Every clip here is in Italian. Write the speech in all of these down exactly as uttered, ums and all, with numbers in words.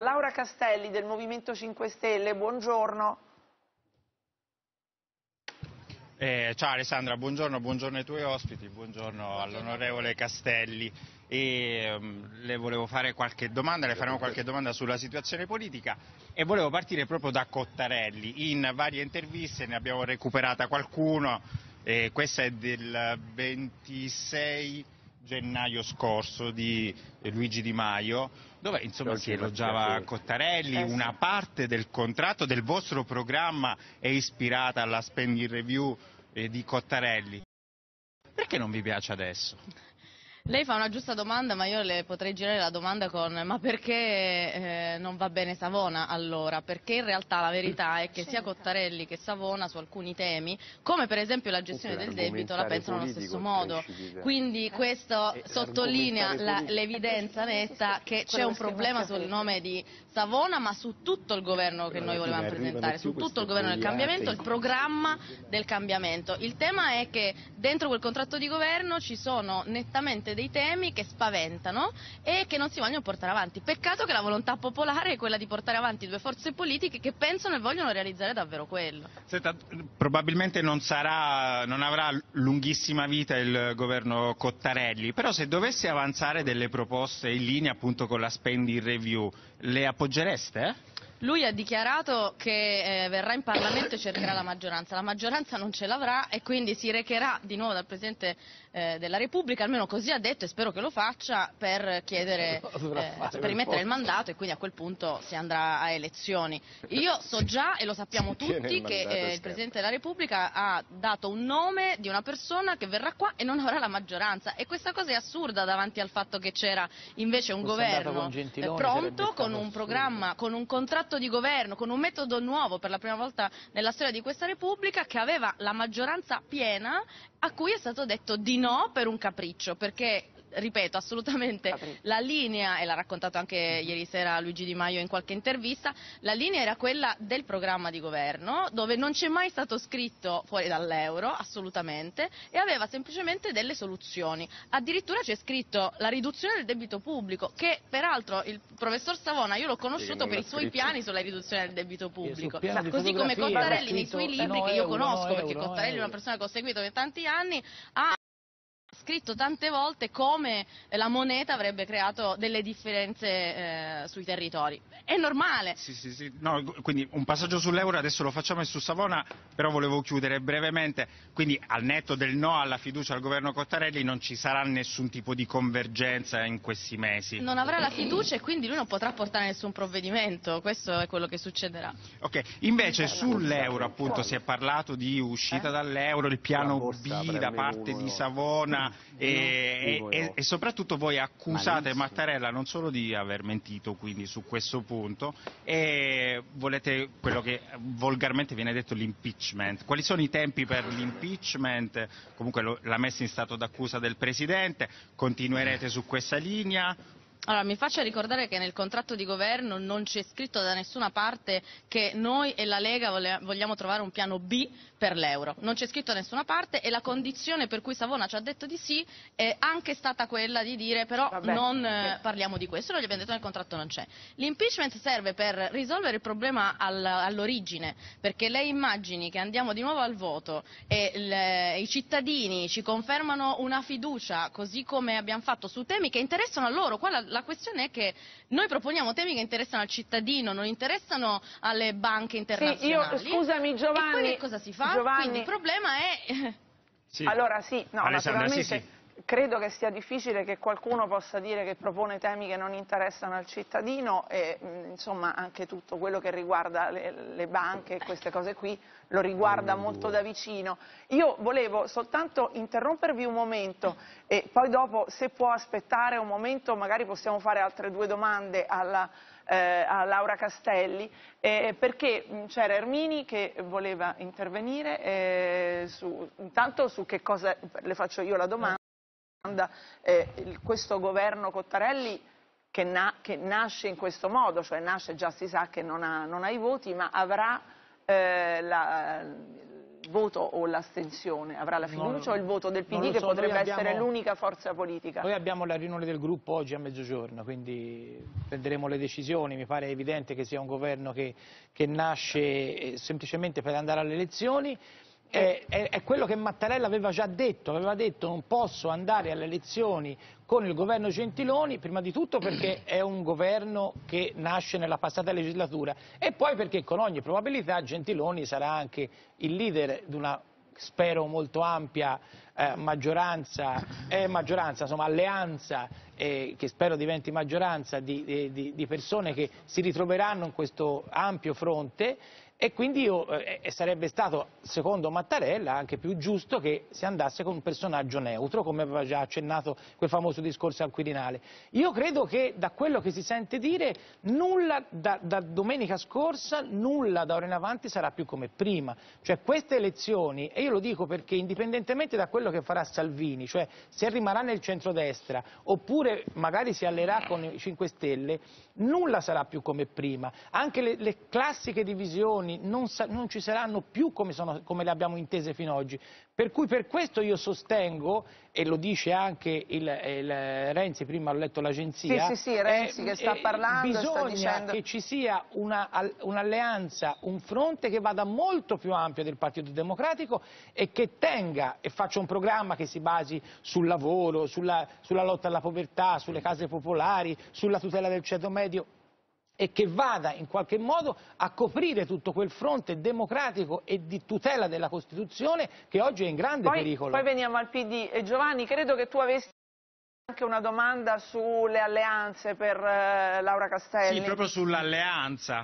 Laura Castelli del Movimento cinque Stelle, buongiorno. Eh, ciao Alessandra, buongiorno, buongiorno ai tuoi ospiti, buongiorno all'onorevole Castelli. E, um, le volevo fare qualche domanda, le faremo qualche domanda sulla situazione politica e volevo partire proprio da Cottarelli. In varie interviste ne abbiamo recuperata qualcuno, eh, questa è del ventisei gennaio scorso di Luigi Di Maio, dove insomma si elogiava Cottarelli. Una parte del contratto del vostro programma è ispirata alla spending review eh, di Cottarelli. Perché non vi piace adesso? Lei fa una giusta domanda, ma io le potrei girare la domanda con ma perché eh, non va bene Savona allora? Perché in realtà la verità è che sia Cottarelli che Savona su alcuni temi, come per esempio la gestione del debito, la pensano allo stesso modo. Quindi questo sottolinea l'evidenza netta che c'è un problema sul nome di Savona, ma su tutto il governo che noi volevamo presentare, su tutto il governo del cambiamento, il programma del cambiamento. Il tema è che dentro quel contratto di governo ci sono nettamente dei temi che spaventano e che non si vogliono portare avanti. Peccato che la volontà popolare è quella di portare avanti due forze politiche che pensano e vogliono realizzare davvero quello. Senta, probabilmente non sarà, non avrà lunghissima vita il governo Cottarelli, però se dovesse avanzare delle proposte in linea appunto con la spending review, le appoggereste? Eh? Lui ha dichiarato che eh, verrà in Parlamento e cercherà la maggioranza. La maggioranza non ce l'avrà e quindi si recherà di nuovo dal Presidente eh, della Repubblica, almeno così ha detto e spero che lo faccia, per chiedere, eh, per rimettere il mandato e quindi a quel punto si andrà a elezioni. Io so già, e lo sappiamo tutti, che eh, il Presidente della Repubblica ha dato un nome di una persona che verrà qua e non avrà la maggioranza e questa cosa è assurda davanti al fatto che c'era invece un governo eh, pronto, con un programma, con un contratto di governo, con un metodo nuovo per la prima volta nella storia di questa Repubblica, che aveva la maggioranza piena, a cui è stato detto di no per un capriccio, perché ripeto, assolutamente la linea, e l'ha raccontato anche ieri sera Luigi Di Maio in qualche intervista, la linea era quella del programma di governo, dove non c'è mai stato scritto fuori dall'euro, assolutamente, e aveva semplicemente delle soluzioni. Addirittura c'è scritto la riduzione del debito pubblico, che peraltro il professor Savona, io l'ho conosciuto per i suoi piani sulla riduzione del debito pubblico, così come Cottarelli nei suoi libri, che io conosco perché Cottarelli è una persona che ho seguito per tanti anni, ha scritto tante volte come la moneta avrebbe creato delle differenze eh, sui territori. È normale. Sì, sì, sì. No, quindi un passaggio sull'euro adesso lo facciamo e su Savona, però volevo chiudere brevemente. Quindi al netto del no alla fiducia al governo Cottarelli non ci sarà nessun tipo di convergenza in questi mesi. Non avrà la fiducia e quindi lui non potrà portare nessun provvedimento, questo è quello che succederà. Ok, invece sull'euro appunto si è parlato di uscita dall'euro, il piano B da parte di Savona. E, e, e soprattutto voi accusate Mattarella non solo di aver mentito quindi su questo punto e volete quello che volgarmente viene detto l'impeachment. Quali sono i tempi per l'impeachment? Comunque lo, la messa in stato d'accusa del Presidente, continuerete su questa linea? Allora, mi faccia ricordare che nel contratto di governo non c'è scritto da nessuna parte che noi e la Lega vogliamo trovare un piano B per l'euro. Non c'è scritto da nessuna parte e la condizione per cui Savona ci ha detto di sì è anche stata quella di dire però Vabbè. non eh, parliamo di questo, noi gli abbiamo detto nel contratto non c'è. L'impeachment serve per risolvere il problema all, all'origine, perché lei immagini che andiamo di nuovo al voto e le, i cittadini ci confermano una fiducia così come abbiamo fatto su temi che interessano a loro. Qua la, La questione è che noi proponiamo temi che interessano al cittadino, non interessano alle banche internazionali. Sì, io, scusami Giovanni. E poi che cosa si fa? Giovanni. Quindi il problema è... Sì. Allora sì, no, Alessandra, naturalmente sì, sì. credo che sia difficile che qualcuno possa dire che propone temi che non interessano al cittadino e insomma anche tutto quello che riguarda le, le banche e queste cose qui lo riguarda molto da vicino. Io volevo soltanto interrompervi un momento e poi dopo, se può aspettare un momento, magari possiamo fare altre due domande alla, eh, a Laura Castelli, eh, perché c'era Ermini che voleva intervenire, eh, su, intanto su che cosa, le faccio io la domanda, eh, questo governo Cottarelli che, na, che nasce in questo modo, cioè nasce già si sa che non ha, non ha i voti, ma avrà Eh, la, voto o l'astensione? Avrà la fiducia no, o il voto del P D so, che potrebbe abbiamo, essere l'unica forza politica? Noi abbiamo la riunione del gruppo oggi a mezzogiorno, quindi prenderemo le decisioni. Mi pare evidente che sia un governo che, che nasce semplicemente per andare alle elezioni. È, è, è quello che Mattarella aveva già detto, aveva detto non posso andare alle elezioni con il governo Gentiloni, prima di tutto perché è un governo che nasce nella passata legislatura e poi perché con ogni probabilità Gentiloni sarà anche il leader di una, spero, molto ampia eh, maggioranza, eh, maggioranza, insomma alleanza, eh, che spero diventi maggioranza di, di, di persone che si ritroveranno in questo ampio fronte. E quindi io, eh, sarebbe stato, secondo Mattarella, anche più giusto che si andasse con un personaggio neutro, come aveva già accennato quel famoso discorso al Quirinale. Io credo che da quello che si sente dire, nulla da, da domenica scorsa, nulla da ora in avanti sarà più come prima. Cioè queste elezioni, e io lo dico perché indipendentemente da quello che farà Salvini, cioè se rimarrà nel centrodestra oppure magari si alleerà con i cinque Stelle, nulla sarà più come prima. Anche le, le classiche divisioni Non, non ci saranno più come, sono, come le abbiamo intese fino ad oggi, per cui per questo io sostengo, e lo dice anche il, il Renzi, prima ho letto l'agenzia, sì, sì, sì, Renzi eh, che sta parlando, bisogna sta dicendo... che ci sia un'alleanza, un, un fronte che vada molto più ampio del Partito Democratico e che tenga e faccia un programma che si basi sul lavoro, sulla, sulla lotta alla povertà, sulle case popolari, sulla tutela del ceto medio, e che vada in qualche modo a coprire tutto quel fronte democratico e di tutela della Costituzione che oggi è in grande poi, pericolo. Poi veniamo al P D. E Giovanni, credo che tu avessi anche una domanda sulle alleanze per uh, Laura Castelli. Sì, proprio sull'alleanza.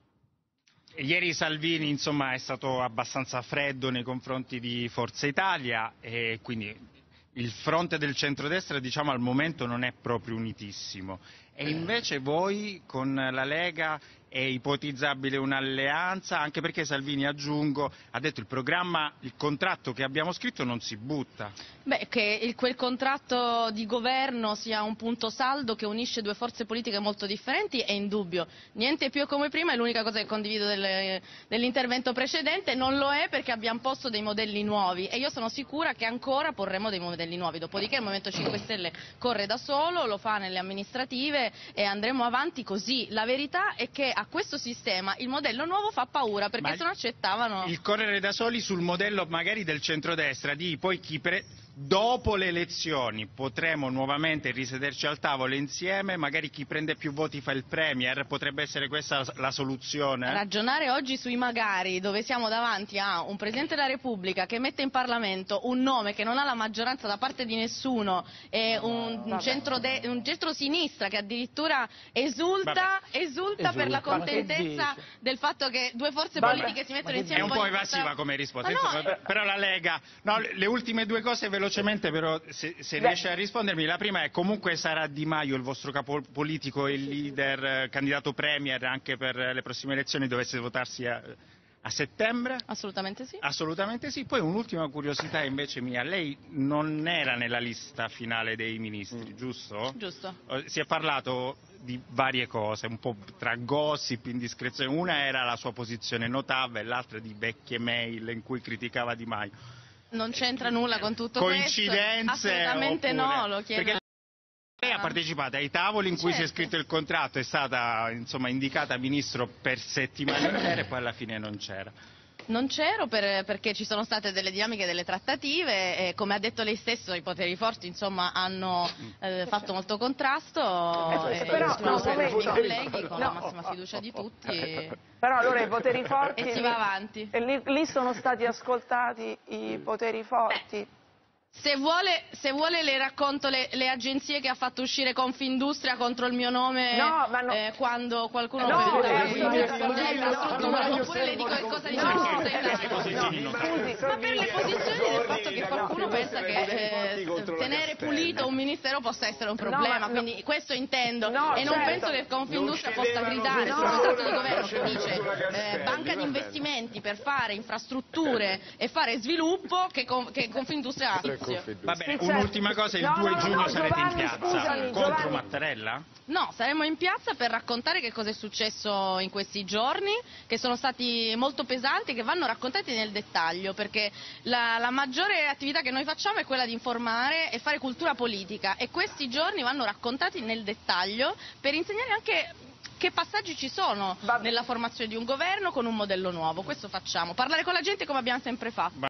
Ieri Salvini, insomma, è stato abbastanza freddo nei confronti di Forza Italia e quindi il fronte del centrodestra, diciamo, al momento non è proprio unitissimo. E invece voi con la Lega è ipotizzabile un'alleanza, anche perché Salvini, aggiungo, ha detto il programma, il contratto che abbiamo scritto non si butta. Beh, che il, quel contratto di governo sia un punto saldo che unisce due forze politiche molto differenti è indubbio. Niente più come prima, è l'unica cosa che condivido del, dell'intervento precedente, non lo è perché abbiamo posto dei modelli nuovi e io sono sicura che ancora porremo dei modelli nuovi, dopodiché il Movimento cinque Stelle corre da solo, lo fa nelle amministrative e andremo avanti così. La verità è che a questo sistema il modello nuovo fa paura perché Ma se non accettavano... Il correre da soli sul modello magari del centrodestra, di poi chi pre... dopo le elezioni potremo nuovamente risederci al tavolo insieme, magari chi prende più voti fa il premier, potrebbe essere questa la soluzione? Ragionare oggi sui magari, dove siamo davanti a un Presidente della Repubblica che mette in Parlamento un nome che non ha la maggioranza da parte di nessuno e un, un, centro de, un centro-sinistra che addirittura esulta, esulta, esulta per la contentezza del fatto che due forze Vabbè. politiche si mettono insieme. È un po' evasiva come risposta, no, insomma, è... però la Lega, no, le ultime due cose velocemente, però se, se riesce a rispondermi. La prima è: comunque sarà Di Maio il vostro capo politico e il leader, eh, candidato premier anche per le prossime elezioni, dovesse votarsi a, a settembre? Assolutamente sì. Assolutamente sì. Poi un'ultima curiosità invece mia: lei non era nella lista finale dei ministri, mm. giusto? Giusto. Si è parlato di varie cose, un po' tra gossip, indiscrezione. Una era la sua posizione notava e l'altra di vecchie mail in cui criticava Di Maio. Non c'entra nulla con tutto Coincidenze questo. Assolutamente oppure... no, lo chiedo. Perché lei ha partecipato ai tavoli in cui certo. si è scritto il contratto, è stata insomma indicata ministro per settimane intere e poi alla fine non c'era. Non c'ero per, perché ci sono state delle dinamiche, delle trattative e come ha detto lei stesso i poteri forti insomma hanno eh, fatto molto contrasto eh, e però sono no, i no, colleghi con no. la massima fiducia di tutti e... Però allora i poteri forti e si va avanti e lì, lì sono stati ascoltati i poteri forti. Beh. Se vuole, se vuole le racconto le, le agenzie che ha fatto uscire Confindustria contro il mio nome no, ma no. eh, quando qualcuno no, eh, eh, eh, eh, oppure le dico che cosa dice Forza Italia. Ma per le posizioni del fatto che qualcuno pensa che eh, tenere pulito un ministero possa essere un problema, no, quindi questo intendo no, e non certo. penso che Confindustria possa gridare sul contratto di governo che dice eh, banca di investimenti per fare infrastrutture e fare sviluppo che, che Confindustria Fabrizio. Va bene, Sì, un'ultima certo. cosa, il No, due no, giugno no, sarete Giovanni, in piazza scusami, contro Giovanni. Mattarella? No, saremo in piazza per raccontare che cosa è successo in questi giorni, che sono stati molto pesanti, che vanno raccontati nel dettaglio, perché la, la maggiore attività che noi facciamo è quella di informare e fare cultura politica, e questi giorni vanno raccontati nel dettaglio per insegnare anche che passaggi ci sono Va bene. nella formazione di un governo con un modello nuovo. Questo facciamo, parlare con la gente come abbiamo sempre fatto.